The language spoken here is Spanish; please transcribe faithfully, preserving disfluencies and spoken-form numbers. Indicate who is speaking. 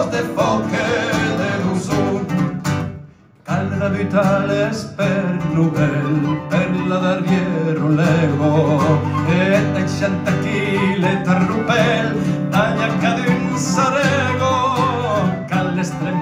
Speaker 1: os de foche de l'usù. Calda vitales per Nubel, per la d'arriero lego, e seixanta chile tarrupel, taglia cadenza rego, calle estreme